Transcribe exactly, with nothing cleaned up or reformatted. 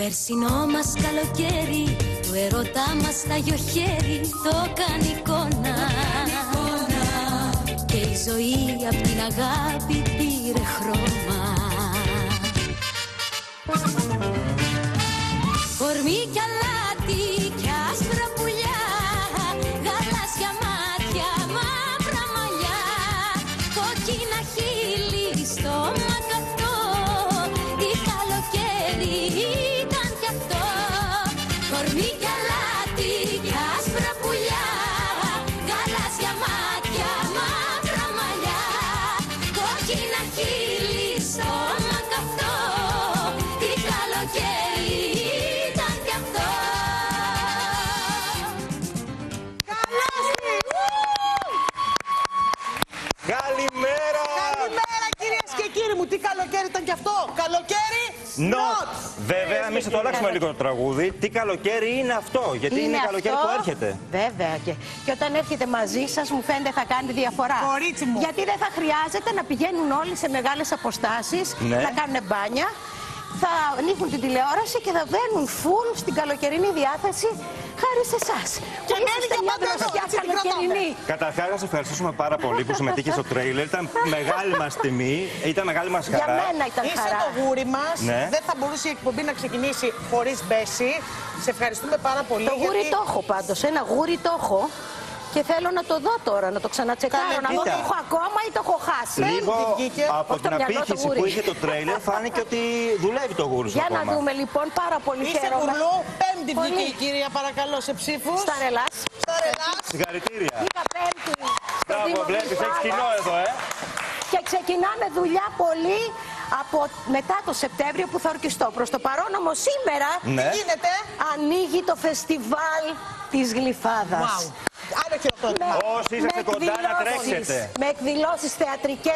περσινό μας καλοκαίρι, το ερώτα μας στα γιοχέρι, το κάνει εικόνα. Και η ζωή απ' την αγάπη πήρε χρώμα. Κορμί κι αλάτι κι άσπρα πουλιά, γαλάζια μάτια, μαύρα μαλλιά, κόκκινα χείλη στο μακατό, τι καλοκαίρι ήταν κι αυτό. Κορμί κι αλάτι κι άσπρα πουλιά, γαλάζια μάτια, μαύρα μαλλιά, κόκκινα χείλη στο μακατό, τι καλοκαίρι ήταν κι αυτό. Καλημέρα! Καλημέρα κυρίες και κύριοι μου, τι καλοκαίρι ήταν κι αυτό. Καλοκαίρι Not! Βέβαια, εμείς θα το αλλάξουμε λίγο το τραγούδι. Τι καλοκαίρι είναι αυτό, γιατί είναι, είναι καλοκαίρι αυτό, που έρχεται. Βέβαια. Και, και όταν έρχεται μαζί σας, μου φαίνεται θα κάνει διαφορά. Κορίτσι μου. Γιατί δεν θα χρειάζεται να πηγαίνουν όλοι σε μεγάλες αποστάσεις, Ναι. να κάνουν μπάνια. Θα ανοίγουν την τηλεόραση και θα μπαίνουν full στην καλοκαιρινή διάθεση χάρη σε εσάς. Και μένει για πάντα εδώ, έτσι την καλοκαιρινή. Καταρχάς, να σε ευχαριστήσουμε πάρα πολύ που συμμετείχες στο τρέιλερ. Ήταν μεγάλη μας τιμή, ήταν μεγάλη μας χαρά. Για μένα ήταν Είσαι χαρά. το γούρι μας. Ναι. Δεν θα μπορούσε η εκπομπή να ξεκινήσει χωρίς Μπέση. Σε ευχαριστούμε πάρα πολύ. Το γούρι γιατί... το έχω πάντως, ένα γούρι το έχω. Και θέλω να το δω τώρα, να το ξανατσεκάρω, Καλέ, να δω κοίτα. το έχω ακόμα ή το έχω χάσει. Λίγο τι βγήκε. από Όχι την το μυαλό, το απήχηση γούρι. που είχε το τρέιλερ, φάνηκε ότι δουλεύει το γούρι σου Για να ακόμα. δούμε λοιπόν, πάρα πολύ Είσαι χαίρομαι. γουρλού, πέμπτη Πολύ. βγήκε η κυρία παρακαλώ σε ψήφους. Στα ρελάς. Στα ρελάς. Συγχαρητήρια. Πήγα πέμπτη στο Μπράβο, Δήμο βλέπεις, Γλυφάδας. έχεις κοινό εδώ, ε. Και ξεκινάμε δουλειά πολύ από μετά το Σεπτέμβριο που θα ορκιστώ. Προς το παρόν όμως σήμερα Ναι. Τι γίνεται. ανοίγει το φεστιβάλ της Γλυφάδας. Wow. Άλλο χειροκρότημα. Όσοι είσαστε κοντά να εκδηλώσεις- τρέξετε. Με εκδηλώσεις θεατρικές.